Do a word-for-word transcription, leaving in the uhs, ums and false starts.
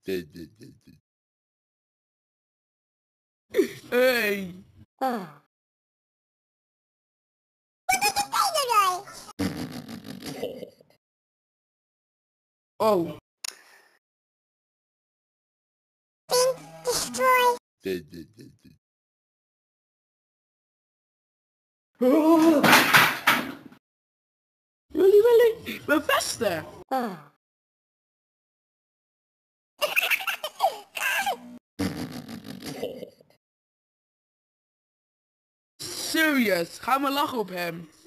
Hey. Oh. Destroy. Really, really? We vesten. Serious, ga maar lachen op hem.